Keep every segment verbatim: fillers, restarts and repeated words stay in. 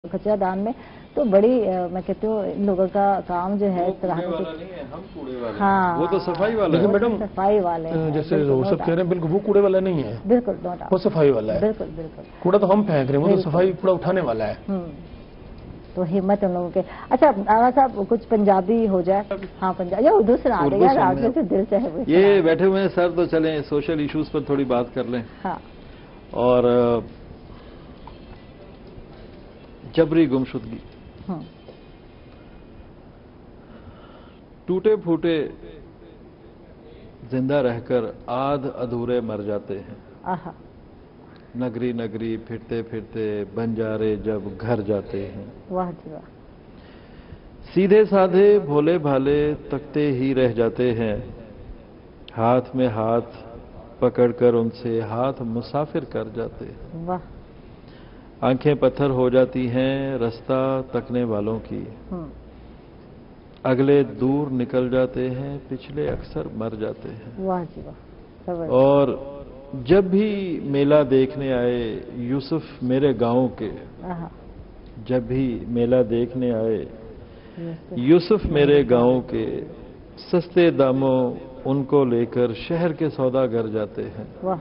कचरा दान में तो बड़ी आ, मैं कहती हूँ इन लोगों का काम जो है इस तरह से हम कूड़े वाले हाँ वो तो सफाई वाला है। मैडम सफाई वाले जैसे वो सब कह रहे हैं बिल्कुल वो कूड़े वाला नहीं है, बिल्कुल वो सफाई वाला है। बिल्कुल बिल्कुल कूड़ा तो हम फेंक रहे हैं, वो तो सफाई कूड़ा उठाने वाला है। तो हिम्मत उन लोगों के। अच्छा आगा साहब कुछ पंजाबी हो जाए। हाँ पंजाबी या उर्दू सुना दे यार, आपके से दिल से है। ये बैठे हुए हैं सर, तो चलें सोशल इश्यूज पर थोड़ी बात कर लें। हाँ। और जबरी गुमशुदगी, टूटे फूटे जिंदा रहकर आध अधूरे मर जाते हैं। आहा। नगरी नगरी फिरते फिरते बंजारे जब घर जाते हैं। वाह जी वाह। सीधे साधे भोले भाले तकते ही रह जाते हैं, हाथ में हाथ पकड़कर उनसे हाथ मुसाफिर कर जाते हैं। वाह। आंखें पत्थर हो जाती हैं रास्ता तकने वालों की, अगले दूर निकल जाते हैं, पिछले अक्सर मर जाते हैं। वाह जी वाह। और जब भी मेला देखने आए यूसुफ मेरे गांव के, जब भी मेला देखने आए यूसुफ मेरे गांव के, सस्ते दामों उनको लेकर शहर के सौदागर जाते हैं। वाह।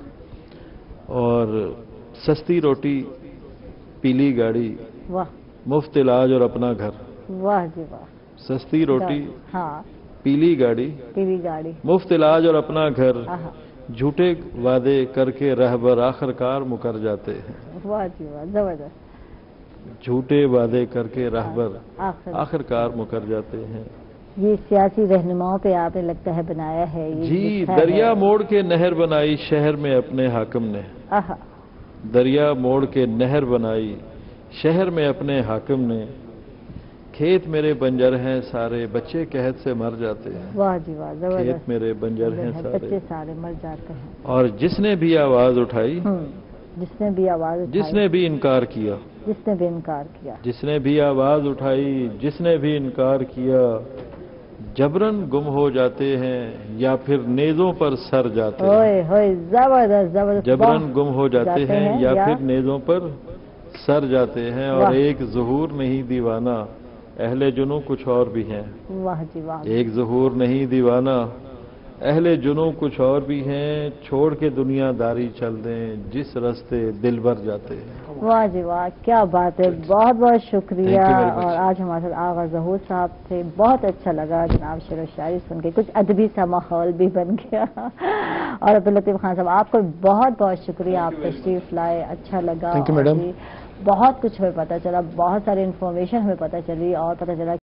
और सस्ती रोटी पीली गाड़ी, वाह, मुफ्त इलाज और अपना घर। वाह जी वाह। सस्ती रोटी, हाँ, पीली गाड़ी, पीली गाड़ी, मुफ्त इलाज और अपना घर, झूठे वादे करके रहबर आखिरकार मुकर जाते हैं। वाह जी वाह, जबरदस्त। झूठे वादे करके रहबर आखिरकार मुकर जाते हैं। ये सियासी रहनुमाओं पे आपने लगता है बनाया है ये। जी, दरिया मोड़ के नहर बनाई शहर में अपने हाकिम ने। आहा। दरिया मोड़ के नहर बनाई शहर में अपने हाकिम ने, खेत मेरे बंजर हैं सारे बच्चे कहत से मर जाते हैं। वाह जी वाह, जबरदस्त। खेत मेरे बंजर हैं सारे बच्चे सारे मर जाते हैं। और जिसने भी आवाज उठाई, जिसने भी आवाज उठाई, जिसने भी इनकार किया, जिसने भी इनकार किया, जिसने भी आवाज उठाई, जिसने भी इनकार किया, जबरन गुम हो जाते हैं या फिर नेज़ों पर सर जाते हैं। ओए होए, जबरदस्त जबरदस्त। जबरन गुम हो जाते हैं या फिर नेज़ों पर सर जाते हैं। और एक ज़हूर नहीं दीवाना, अहले जुनू कुछ और भी हैं। वाह जी वाह। एक ज़हूर नहीं दीवाना, अहले जुनू कुछ और भी हैं, छोड़ के दुनियादारी चल दें जिस रास्ते दिल भर जाते हैं। वाह जी वाह, क्या बात है। बहुत बहुत शुक्रिया। और आज हमारे साथ आगा ज़हूर साहब थे, बहुत अच्छा लगा जनाब शेर व शायरी सुन के, कुछ अदबी सा माहौल भी बन गया। और अब्दुल लतीफ खान साहब आपको बहुत बहुत शुक्रिया, आप तशरीफ लाए, अच्छा लगा। Thank you madam. बहुत कुछ हमें पता चला, बहुत सारी इन्फॉर्मेशन हमें पता चली और पता चला